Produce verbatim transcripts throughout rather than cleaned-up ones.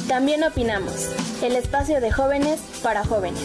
También opinamos, el espacio de jóvenes para jóvenes.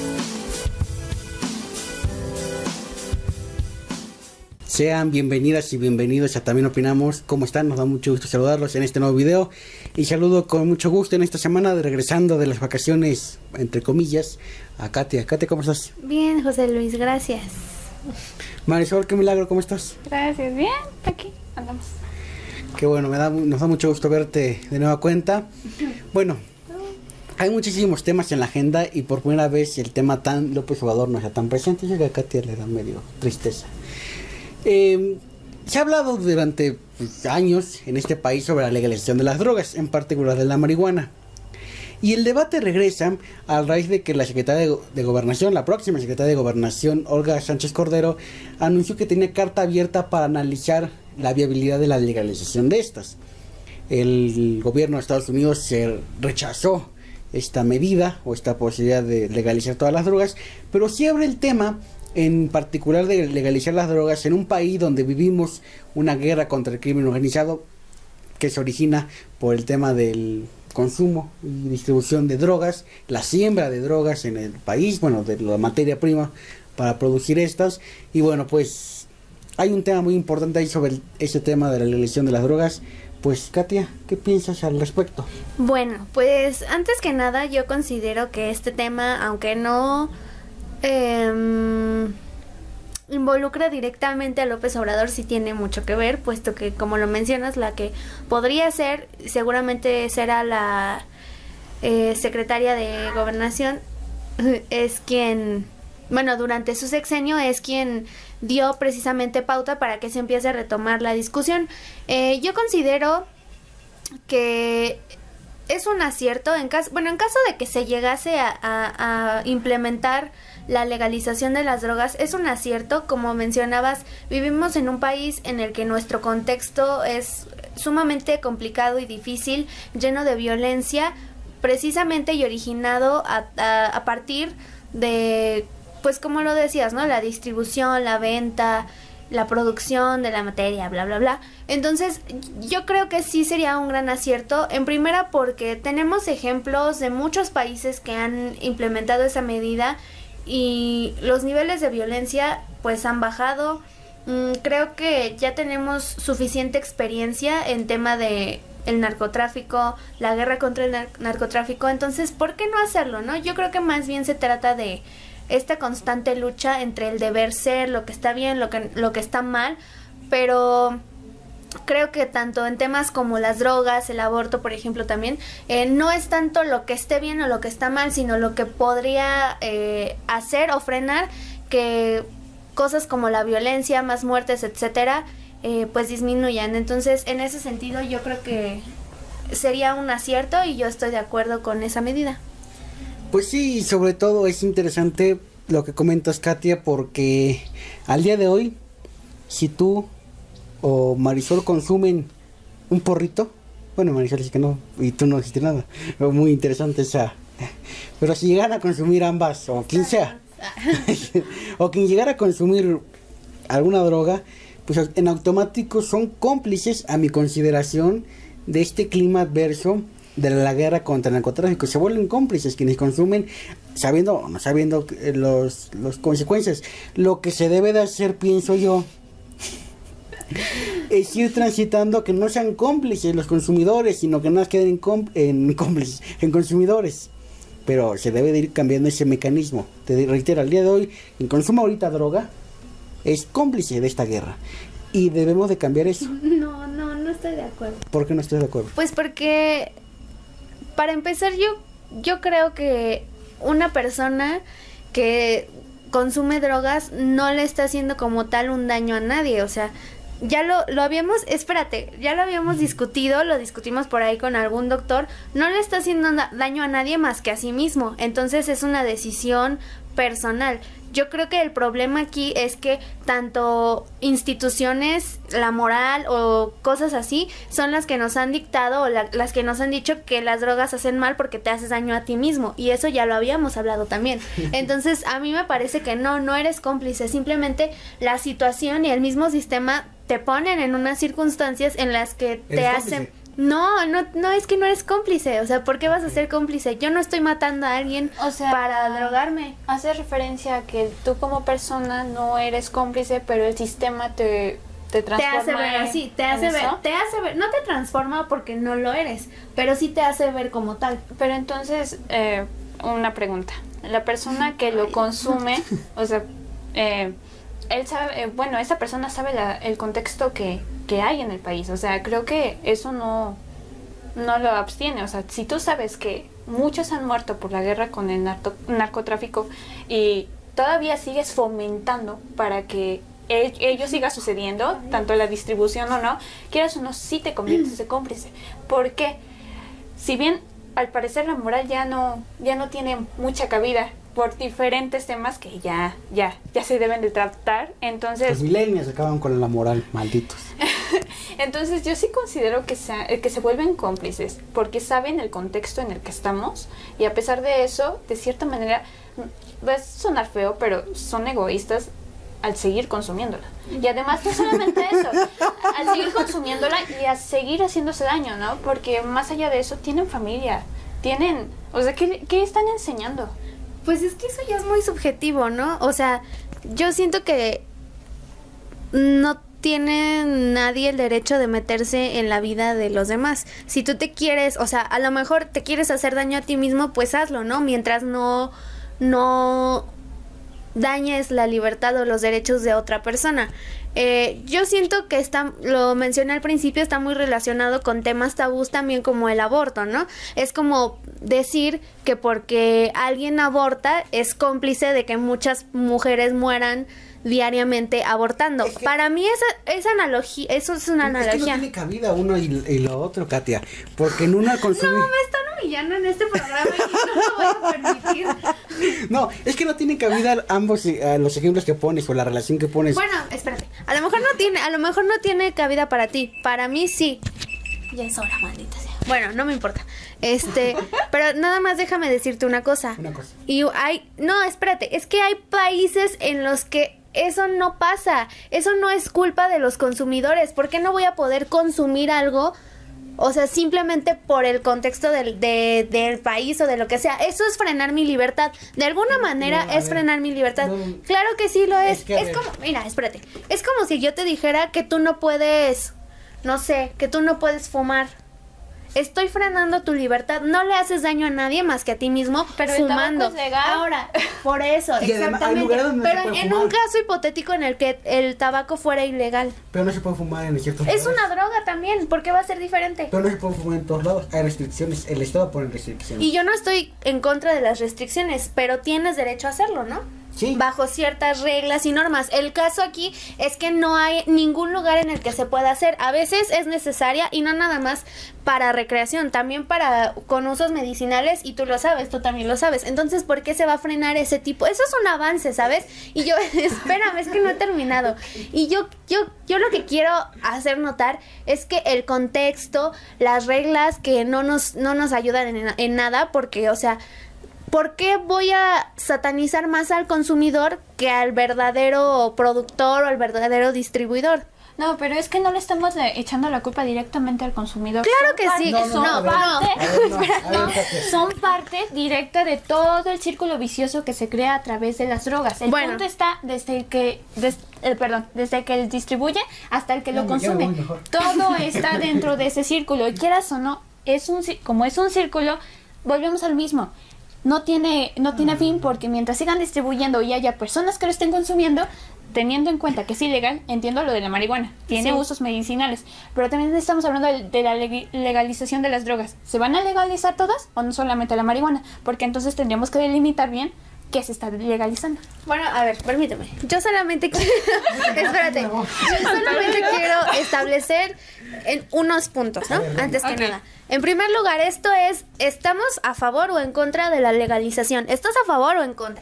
Sean bienvenidas y bienvenidos a También Opinamos. ¿Cómo están? Nos da mucho gusto saludarlos en este nuevo video. Y saludo con mucho gusto en esta semana de regresando de las vacaciones, entre comillas, a Katia. Katia, ¿cómo estás? Bien, José Luis, gracias. Marisol, qué milagro, ¿cómo estás? Gracias, bien, aquí andamos. Qué bueno, me da, nos da mucho gusto verte de nueva cuenta. Bueno, hay muchísimos temas en la agenda y por primera vez el tema tan López Obrador no está tan presente. Yo creo que a Katia le da medio tristeza. Eh, se ha hablado durante pues, años en este país sobre la legalización de las drogas, en particular de la marihuana. Y el debate regresa a raíz de que la secretaria de, de Gobernación, la próxima secretaria de Gobernación, Olga Sánchez Cordero, anunció que tenía carta abierta para analizar la viabilidad de la legalización de estas. El gobierno de Estados Unidos se rechazó esta medida o esta posibilidad de legalizar todas las drogas, pero sí abre el tema en particular de legalizar las drogas en un país donde vivimos una guerra contra el crimen organizado que se origina por el tema del consumo y distribución de drogas, la siembra de drogas en el país, bueno, de la materia prima para producir estas. Y bueno, pues hay un tema muy importante ahí sobre el, ese tema de la legalización de las drogas. Pues Katia, ¿qué piensas al respecto? Bueno, pues antes que nada yo considero que este tema, aunque no eh, involucra directamente a López Obrador, sí tiene mucho que ver, puesto que, como lo mencionas, la que podría ser, seguramente será la eh, secretaria de Gobernación, es quien, bueno, durante su sexenio es quien dio precisamente pauta para que se empiece a retomar la discusión. Eh, yo considero que es un acierto, en caso, bueno, en caso de que se llegase a, a, a implementar la legalización de las drogas, es un acierto. Como mencionabas, vivimos en un país en el que nuestro contexto es sumamente complicado y difícil, lleno de violencia, precisamente y originado a, a, a partir de, pues como lo decías, ¿no? La distribución, la venta, la producción de la materia, bla, bla, bla. Entonces, yo creo que sí sería un gran acierto, en primera porque tenemos ejemplos de muchos países que han implementado esa medida y los niveles de violencia pues han bajado. Mm, creo que ya tenemos suficiente experiencia en tema de el narcotráfico, la guerra contra el nar- narcotráfico, entonces, ¿por qué no hacerlo, no? Yo creo que más bien se trata de esta constante lucha entre el deber ser, lo que está bien, lo que, lo que está mal, pero creo que tanto en temas como las drogas, el aborto, por ejemplo, también, eh, no es tanto lo que esté bien o lo que está mal, sino lo que podría eh, hacer o frenar que cosas como la violencia, más muertes, etcétera, eh, pues disminuyan. Entonces, en ese sentido, yo creo que sería un acierto y yo estoy de acuerdo con esa medida. Pues sí, sobre todo es interesante lo que comentas, Katia, porque al día de hoy, si tú o Marisol consumen un porrito, bueno, Marisol dice que no, y tú no dijiste nada, pero muy interesante esa, pero si llegan a consumir ambas, o quien sea, o quien llegara a consumir alguna droga, pues en automático son cómplices, a mi consideración, de este clima adverso de la guerra contra el narcotráfico. Se vuelven cómplices quienes consumen, sabiendo o no sabiendo los, los consecuencias. Lo que se debe de hacer, pienso yo, es ir transitando que no sean cómplices los consumidores, sino que no queden en, en cómplices, en consumidores. Pero se debe de ir cambiando ese mecanismo. Te reitero, al día de hoy, quien consuma ahorita droga es cómplice de esta guerra. Y debemos de cambiar eso. No, no, no estoy de acuerdo. ¿Por qué no estoy de acuerdo? Pues porque, para empezar, yo, yo creo que una persona que consume drogas no le está haciendo como tal un daño a nadie. O sea, ya lo, lo habíamos, espérate, ya lo habíamos discutido, lo discutimos por ahí con algún doctor, no le está haciendo daño a nadie más que a sí mismo. Entonces es una decisión personal. Yo creo que el problema aquí es que tanto instituciones, la moral o cosas así son las que nos han dictado o la, las que nos han dicho que las drogas hacen mal porque te haces daño a ti mismo, y eso ya lo habíamos hablado también. Entonces a mí me parece que no, no eres cómplice, simplemente la situación y el mismo sistema te ponen en unas circunstancias en las que te hacen, No, no, no, es que no eres cómplice. O sea, ¿por qué vas a ser cómplice? Yo no estoy matando a alguien O sea, para drogarme. Hace referencia a que tú como persona no eres cómplice, pero el sistema te, te Te transforma. hace ver así, te en hace ver, eso. te hace ver, no te transforma porque no lo eres, pero sí te hace ver como tal. Pero entonces, eh, una pregunta. La persona que lo consume, o sea, eh, él sabe, eh, bueno, esa persona sabe la, el contexto que, que hay en el país. O sea, creo que eso no, no lo abstiene. O sea, si tú sabes que muchos han muerto por la guerra con el narco- narcotráfico y todavía sigues fomentando para que el- ello siga sucediendo, tanto la distribución o no, quieras o no, sí te conviertes en cómplice. ¿Por qué? Si bien al parecer la moral ya no, ya no tiene mucha cabida por diferentes temas que ya, ya, ya se deben de tratar, entonces... Los millennials acaban con la moral, malditos. Entonces yo sí considero que se, que se vuelven cómplices porque saben el contexto en el que estamos y a pesar de eso, de cierta manera, va a sonar feo, pero son egoístas al seguir consumiéndola. Y además no solamente eso, al seguir consumiéndola y a seguir haciéndose daño, ¿no? Porque más allá de eso tienen familia, tienen... O sea, ¿qué, qué están enseñando? Pues es que eso ya es muy subjetivo, ¿no? O sea, yo siento que no tiene nadie el derecho de meterse en la vida de los demás. Si tú te quieres, o sea, a lo mejor te quieres hacer daño a ti mismo, pues hazlo, ¿no? Mientras no, no dañes la libertad o los derechos de otra persona. Eh, yo siento que está, lo mencioné al principio, está muy relacionado con temas tabús también como el aborto, ¿no? Es como decir que porque alguien aborta es cómplice de que muchas mujeres mueran diariamente abortando. Es que- Para mí esa, esa analogía, eso es una Es que no analogía. tiene cabida uno y, y lo otro, Katia. Porque en una consumir... No, me están humillando en este programa y no lo voy a permitir. No, es que no tienen cabida ambos eh, los ejemplos que pones o la relación que pones. Bueno, espérate. A lo mejor no tiene, a lo mejor no tiene cabida para ti. Para mí sí. Ya es hora, maldita sea. Bueno, no me importa. Este, pero nada más déjame decirte una cosa. Una cosa. Y hay, no, espérate, es que hay países en los que eso no pasa. Eso no es culpa de los consumidores. ¿Por qué no voy a poder consumir algo? O sea, simplemente por el contexto del, de, del país o de lo que sea. Eso es frenar mi libertad. De alguna manera No, a es ver, frenar mi libertad. no. Claro que sí lo es. Es que, a Es ver. como, mira, espérate. Es como si yo te dijera que tú no puedes, no sé, que tú no puedes fumar. Estoy frenando tu libertad. No le haces daño a nadie más que a ti mismo Pero el fumando. tabaco es legal. Ahora, por eso, Y además, hay exactamente. lugares donde se Pero puede en fumar. un caso hipotético en el que el tabaco fuera ilegal. Pero no se puede fumar en ciertos Es lugares. una droga también. ¿Por qué va a ser diferente? Pero no se puede fumar en todos lados. Hay restricciones. El Estado pone restricciones. Y yo no estoy en contra de las restricciones, pero tienes derecho a hacerlo, ¿no? Sí. Bajo ciertas reglas y normas. El caso aquí es que no hay ningún lugar en el que se pueda hacer. A veces es necesaria y no nada más para recreación, también para con usos medicinales y tú lo sabes, tú también lo sabes. Entonces, ¿por qué se va a frenar ese tipo? Eso es un avance, ¿sabes? Y yo, espérame, es que no he terminado. Y yo, yo, yo lo que quiero hacer notar es que el contexto, las reglas que no nos, no nos ayudan en, en nada, porque, o sea, ¿por qué voy a satanizar más al consumidor que al verdadero productor o al verdadero distribuidor? No, pero es que no le estamos le- echando la culpa directamente al consumidor. Claro Son que parte- sí. No, no, son a ver, parte, a ver, no, a ver, no, Katia. son parte directa de todo el círculo vicioso que se crea a través de las drogas. El Bueno. punto está desde el que, des- el, perdón, desde que el distribuye hasta el que Ya lo me- ya me consume. voy mejor. Todo está dentro de ese círculo. Y quieras o no, es un ci- como es un círculo, volvemos al mismo. No tiene, no tiene fin porque mientras sigan distribuyendo y haya personas que lo estén consumiendo, teniendo en cuenta que es ilegal, entiendo lo de la marihuana, tiene Sí. usos medicinales, pero también estamos hablando de, de la leg- legalización de las drogas. ¿Se van a legalizar todas o no solamente la marihuana? Porque entonces tendríamos que delimitar bien qué se está legalizando. Bueno, a ver, permíteme. Yo solamente quiero... Espérate. Yo solamente quiero establecer en unos puntos, ¿no? A ver, venga. Antes que Ok. nada. En primer lugar, esto es, ¿estamos a favor o en contra de la legalización? ¿Estás a favor o en contra?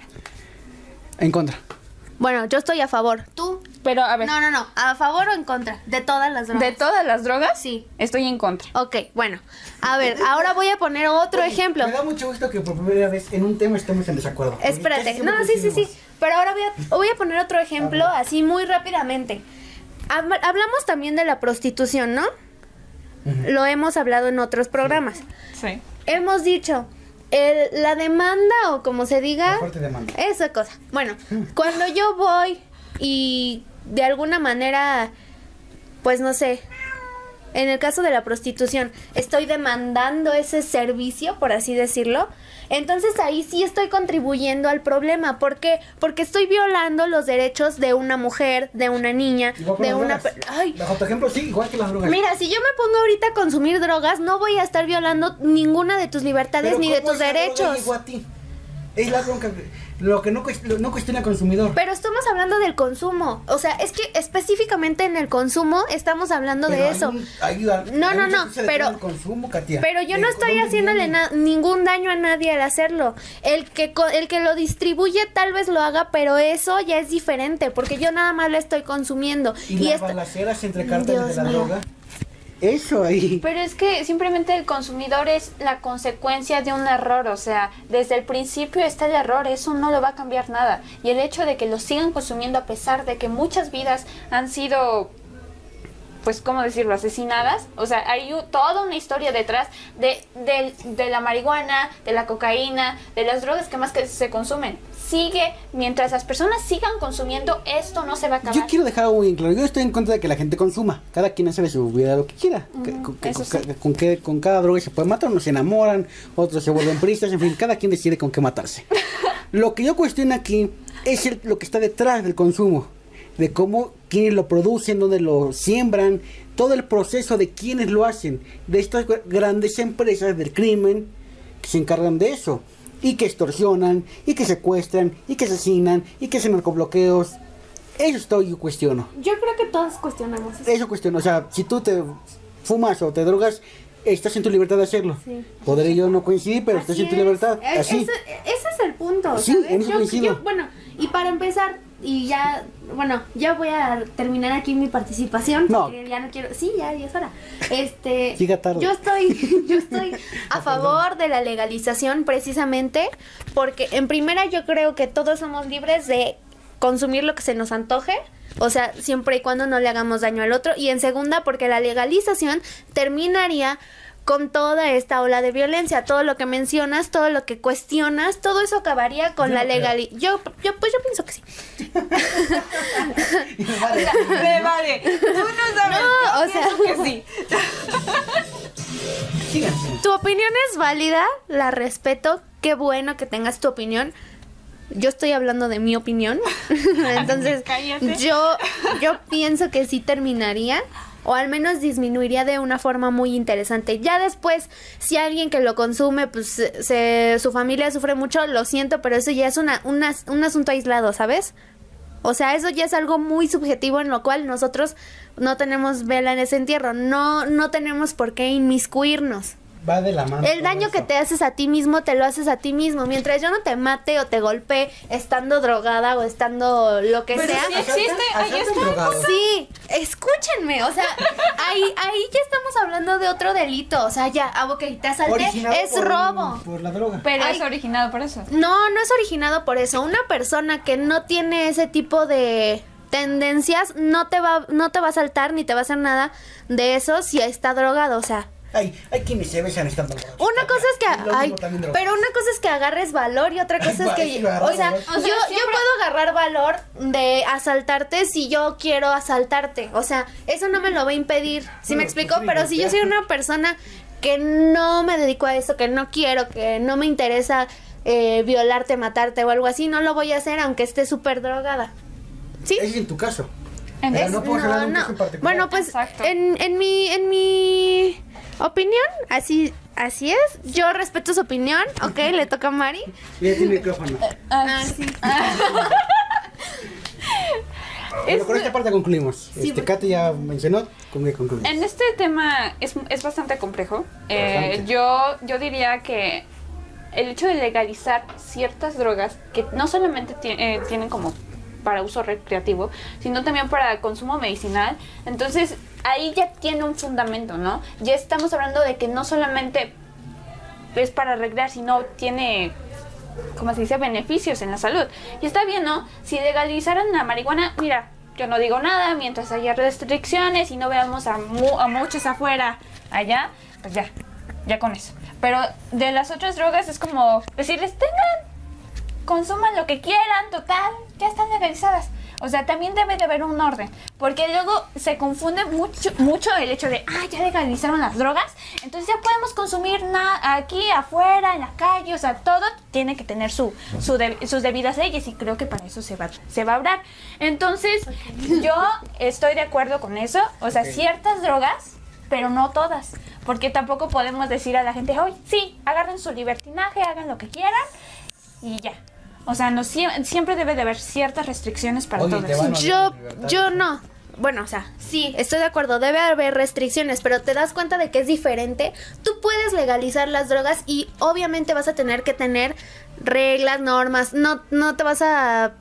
En contra. Bueno, yo estoy a favor. ¿Tú? Pero a ver, No, no, no. ¿A favor o en contra? De todas las drogas. de todas las drogas, Sí. estoy en contra. Ok, bueno. A ver, ahora voy a poner otro ejemplo. Me da mucho gusto que por primera vez en un tema estemos en desacuerdo. Porque Espérate. casi No, siempre sí, sí, sí. coincidimos. Pero ahora voy a, voy a poner otro ejemplo A ver. así muy rápidamente. Hab- Hablamos también de la prostitución, ¿no? Uh-huh. Lo hemos hablado en otros programas. Sí. Hemos dicho, el, la demanda o como se diga, la fuerte demanda. Esa cosa. Bueno, cuando yo voy y de alguna manera, pues no sé, en el caso de la prostitución, estoy demandando ese servicio, por así decirlo, entonces ahí sí estoy contribuyendo al problema. ¿Por qué? Porque estoy violando los derechos de una mujer, de una niña, de una... Ay. Bajo tu ejemplo, sí, igual que las drogas. Mira, si yo me pongo ahorita a consumir drogas, no voy a estar violando ninguna de tus libertades. Pero ni de tus derechos. Llegó a ti? Es la bronca, lo que no, cuest no cuestiona al consumidor. Pero estamos hablando del consumo. O sea, es que específicamente en el consumo estamos hablando pero de hay eso. Un, hay, hay, no, no, no, pero, consumo, Katia. pero yo no estoy haciéndole ningún daño a nadie al hacerlo. El que, el que lo distribuye tal vez lo haga, pero eso ya es diferente, porque yo nada más lo estoy consumiendo. ¿Y, y las balaceras entre cárteles de la mío. droga? Eso ahí. Pero es que simplemente el consumidor es la consecuencia de un error, o sea, desde el principio está el error, eso no lo va a cambiar nada. Y el hecho de que lo sigan consumiendo a pesar de que muchas vidas han sido, pues, ¿cómo decirlo?, asesinadas. O sea, hay un, toda una historia detrás de, de, de la marihuana, de la cocaína, de las drogas que más que se consumen. Sigue, mientras las personas sigan consumiendo, esto no se va a acabar. Yo quiero dejar algo bien claro, yo estoy en contra de que la gente consuma. Cada quien hace de su vida lo que quiera. Uh-huh. con, con, sí. con, con, que, con cada droga se puede matar, unos se enamoran, otros se vuelven pristas, en fin, cada quien decide con qué matarse. Lo que yo cuestiono aquí es el, lo que está detrás del consumo. De cómo quienes lo producen, dónde lo siembran, todo el proceso de quienes lo hacen, de estas grandes empresas del crimen que se encargan de eso. Y que extorsionan, y que secuestran, y que asesinan, y que hacen narcobloqueos. Eso estoy yo cuestiono. Yo creo que todos cuestionamos eso. Eso cuestiono. O sea, si tú te fumas o te drogas, estás en tu libertad de hacerlo. Sí. Podré yo no coincidir, pero Así estás en tu libertad. Es. Así. Ese, ese es el punto. Sí, ¿sabes? en eso yo, coincido. Yo, bueno, y para empezar, y ya, bueno, ya voy a terminar aquí mi participación. No. Porque ya no quiero. Sí, ya, ya es hora. Este. Siga tarde. Yo estoy, yo estoy a favor de la legalización precisamente porque en primera yo creo que todos somos libres de consumir lo que se nos antoje. O sea, siempre y cuando no le hagamos daño al otro. Y en segunda, porque la legalización terminaría con toda esta ola de violencia, todo lo que mencionas, todo lo que cuestionas, todo eso acabaría con yo la legalidad. Yo, yo, pues yo pienso que sí. vale, me vale. Tú no sabes. No, o sea, que sí. Tu opinión es válida, la respeto. Qué bueno que tengas tu opinión. Yo estoy hablando de mi opinión. Entonces, yo, yo pienso que sí terminaría. O al menos disminuiría de una forma muy interesante. Ya después, si alguien que lo consume, pues se, su familia sufre mucho, lo siento, pero eso ya es una, una, un asunto aislado, ¿sabes? O sea, eso ya es algo muy subjetivo en lo cual nosotros no tenemos vela en ese entierro. No, no tenemos por qué inmiscuirnos. Va de la mano. El daño que te haces a ti mismo, te lo haces a ti mismo. Mientras yo no te mate o te golpee estando drogada o estando lo que pero sea. Sí existe, ahí está. Sí, escúchenme, o sea, ahí, ahí ya estamos hablando de otro delito. O sea, ya, ah, ok, te asalté, originado es por, robo. Por la droga. Pero Ay, es originado por eso. No, no es originado por eso. Una persona que no tiene ese tipo de tendencias no te va, no te va a asaltar ni te va a hacer nada de eso si está drogado, o sea. Hay, hay quienes se besan estando borrachos. Una cosa es que ay, pero una cosa es que agarres valor y otra cosa es que o sea, o sea yo, siempre... yo puedo agarrar valor de asaltarte si yo quiero asaltarte, o sea, eso no me lo va a impedir, ¿sí me explico? Pero si yo soy una persona que no me dedico a eso, que no quiero, que no me interesa eh, violarte, matarte o algo así, no lo voy a hacer aunque esté súper drogada. ¿Sí? Es en tu caso. En Pero es, no puedo no, hablar de un no. caso en particular. Bueno, pues en, en mi en mi opinión, así así es. Yo respeto su opinión, ¿ok? Le toca a Mari. Ya tiene micrófono. Ah, sí. Bueno, con esta parte concluimos. Sí, este, Katy ya mencionó, con qué concluimos. En este tema es, es bastante complejo. Bastante. Eh, yo, yo diría que el hecho de legalizar ciertas drogas que no solamente ti- eh, tienen como para uso recreativo, sino también para consumo medicinal, entonces ahí ya tiene un fundamento, ¿no? Ya estamos hablando de que no solamente es para arreglar, sino tiene, como se dice, beneficios en la salud. Y está bien, ¿no? Si legalizaran la marihuana, mira, yo no digo nada mientras haya restricciones y no veamos a, mu a muchos afuera allá, pues ya, ya con eso. Pero de las otras drogas es como decirles, tengan, consuman lo que quieran, total, ya están legalizadas. O sea, también debe de haber un orden, porque luego se confunde mucho mucho el hecho de, ah, ya legalizaron las drogas, entonces ya podemos consumir nada aquí, afuera, en la calle, o sea, todo tiene que tener su, su de sus debidas leyes, y creo que para eso se va, se va a hablar. Entonces, okay. Yo estoy de acuerdo con eso, o sea, okay. Ciertas drogas, pero no todas, porque tampoco podemos decir a la gente, oye, sí, agarren su libertinaje, hagan lo que quieran, y ya. O sea, no, siempre debe de haber ciertas restricciones para Oye, todos. Yo, yo no. Bueno, o sea, sí, estoy de acuerdo, debe haber restricciones, pero te das cuenta de que es diferente. Tú puedes legalizar las drogas y obviamente vas a tener que tener reglas, normas. No, no te vas a...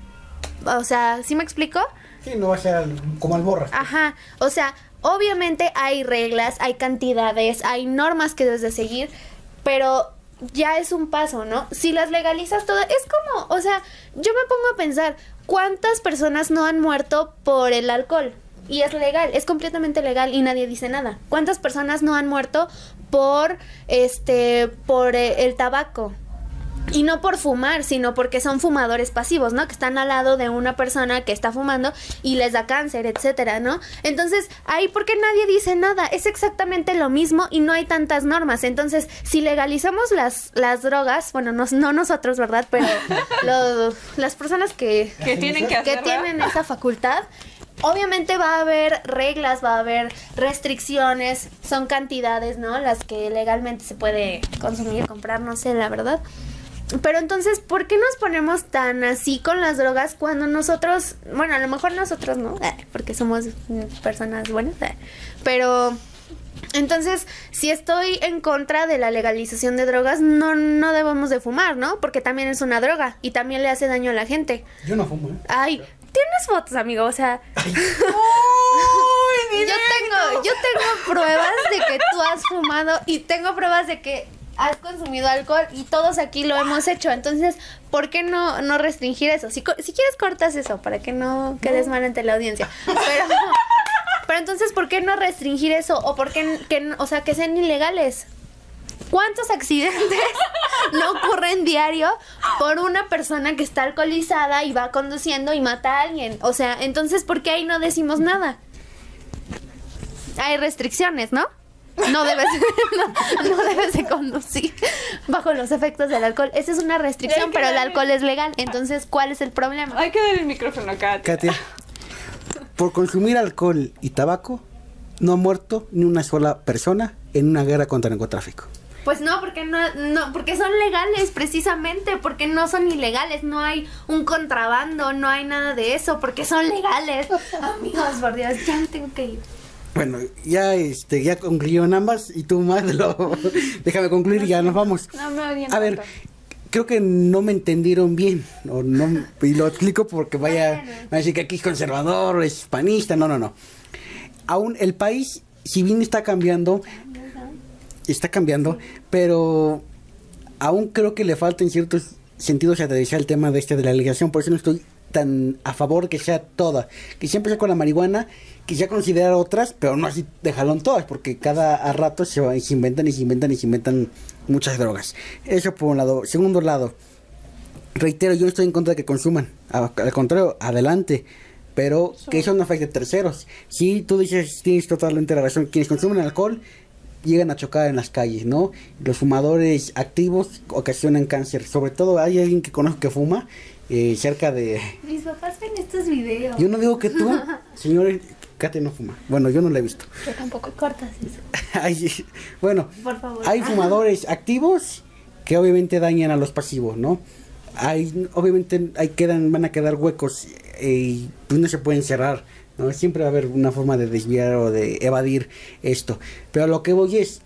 O sea, ¿sí me explico? Sí, no va a ser como al borra. Ajá, o sea, obviamente hay reglas, hay cantidades, hay normas que debes de seguir, pero... ya es un paso, ¿no? Si las legalizas todas, es como, o sea, yo me pongo a pensar, ¿cuántas personas no han muerto por el alcohol? Y es legal, es completamente legal y nadie dice nada. ¿Cuántas personas no han muerto por, este, por el tabaco? Y no por fumar, sino porque son fumadores pasivos, ¿no? Que están al lado de una persona que está fumando y les da cáncer, etcétera, ¿no? Entonces, ahí, ¿por qué nadie dice nada? Es exactamente lo mismo y no hay tantas normas. Entonces, si legalizamos las, las drogas, bueno, no, no nosotros, ¿verdad? Pero los, las personas que, que tienen que, que tienen esa facultad, obviamente va a haber reglas, va a haber restricciones, son cantidades, ¿no? Las que legalmente se puede consumir, comprar, no sé, la verdad. Pero entonces, ¿por qué nos ponemos tan así con las drogas cuando nosotros, bueno, a lo mejor nosotros no, porque somos personas buenas, pero entonces, si estoy en contra de la legalización de drogas, no, no debemos de fumar, ¿no? Porque también es una droga y también le hace daño a la gente. Yo no fumo, ¿eh? Ay, tienes fotos, amigo, o sea... Ay. ¡Uy, yo tengo, yo tengo pruebas de que tú has fumado y tengo pruebas de que has consumido alcohol y todos aquí lo hemos hecho. Entonces, ¿por qué no, no restringir eso? Si, si quieres, cortas eso para que no quedes mal ante la audiencia. Pero, pero entonces, ¿por qué no restringir eso? O por qué, que, o sea, que sean ilegales. ¿Cuántos accidentes no ocurren diario por una persona que está alcoholizada y va conduciendo y mata a alguien? O sea, entonces, ¿por qué ahí no decimos nada? Hay restricciones, ¿no? No debes, no, no debes de conducir bajo los efectos del alcohol. Esa es una restricción, pero el alcohol es legal. Entonces, ¿cuál es el problema? Hay que dar el micrófono a Katia. Katia, por consumir alcohol y tabaco, no ha muerto ni una sola persona en una guerra contra el narcotráfico. Pues no, porque no, no, porque son legales, precisamente, porque no son ilegales, no hay un contrabando, no hay nada de eso, porque son legales. Amigos, por Dios, ya me tengo que ir. Bueno, ya este, ya concluyeron ambas y tú más lo déjame concluir y ya nos vamos. No me odien A ver, tanto. creo que no me entendieron bien, o no, y lo explico porque vaya, va a decir que aquí es conservador, es hispanista, no, no, no. Aún el país, si bien está cambiando, está cambiando, pero aún creo que le falta en ciertos sentidos aterrizar el tema de este de la legalización, por eso no estoy tan a favor que sea toda, que siempre sea con la marihuana, que sea considerar otras, pero no así de jalón todas, porque cada a rato se, va, se inventan y se inventan y se inventan muchas drogas. Eso por un lado. Segundo lado, reitero, yo no estoy en contra de que consuman, a, al contrario, adelante, pero sí, que eso no afecte a terceros. Si tú dices, tienes totalmente la razón, quienes consumen alcohol llegan a chocar en las calles, ¿no? Los fumadores activos ocasionan cáncer, sobre todo hay alguien que conozco que fuma, eh, cerca de... Mis papás ven estos videos. Yo no digo que tú, señor, Katia no fuma. Bueno, yo no la he visto. Yo tampoco. Cortas eso. Hay, bueno, por favor. Hay fumadores activos que obviamente dañan a los pasivos, ¿no? Hay, obviamente, hay quedan, van a quedar huecos eh, y pues no se pueden cerrar, ¿no? Siempre va a haber una forma de desviar o de evadir esto. Pero lo que voy es,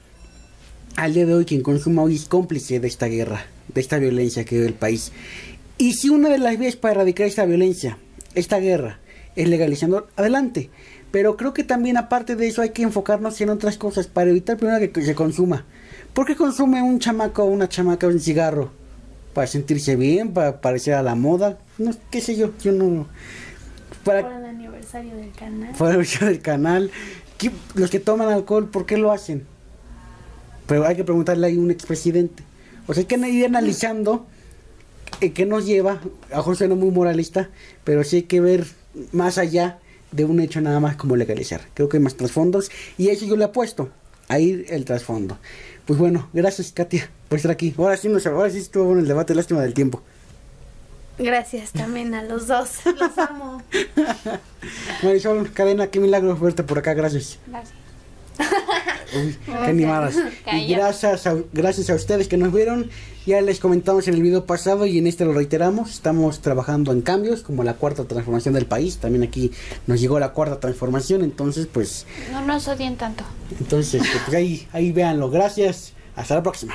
al día de hoy, quien consuma hoy es cómplice de esta guerra, de esta violencia que vive el país. Y si una de las vías para erradicar esta violencia, esta guerra, es legalizando, adelante. Pero creo que también aparte de eso hay que enfocarnos en otras cosas para evitar primero que se consuma. ¿Por qué consume un chamaco o una chamaca un cigarro? ¿Para sentirse bien? ¿Para parecer a la moda? No, qué sé yo, yo no... Para, Por el aniversario del canal. por el aniversario del canal. ¿Qué- los que toman alcohol, ¿por qué lo hacen? Pero hay que preguntarle a un expresidente. O sea, hay que ir analizando eh, qué nos lleva. A lo mejor suena muy moralista, pero sí hay que ver más allá de un hecho nada más como legalizar. Creo que hay más trasfondos y a eso yo le apuesto, a ir el trasfondo. Pues bueno, gracias Katia por estar aquí. Ahora sí, nos, ahora sí estuvo bueno el debate, lástima del tiempo. Gracias también a los dos. Los amo. Marisol Cadena, qué milagro verte por acá, gracias. Gracias. Uy, qué animadas. Y Calla. gracias a, gracias a ustedes que nos vieron. Ya les comentamos en el video pasado y en este lo reiteramos. Estamos trabajando en cambios como la cuarta transformación del país. También aquí nos llegó la cuarta transformación. Entonces, pues, No nos odien tanto. entonces, pues ahí, ahí véanlo. Gracias. Hasta la próxima.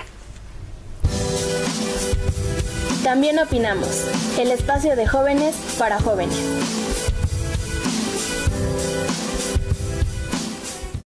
También opinamos. El espacio de jóvenes para jóvenes.